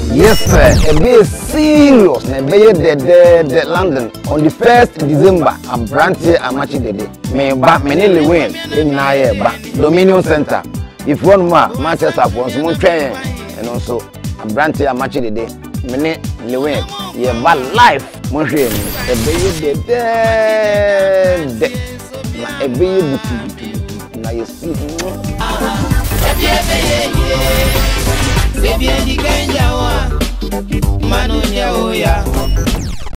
Yes, sir. A bit serious. A bit the London on the 1st December. I'm branching a match the day. Me back me nearly win in Naya Dominion Center. If one more Manchester wants more train and also I'm branching a match the day. Me nearly win. Yeah, but life. Montre. A bit the a bit now you see. Baby,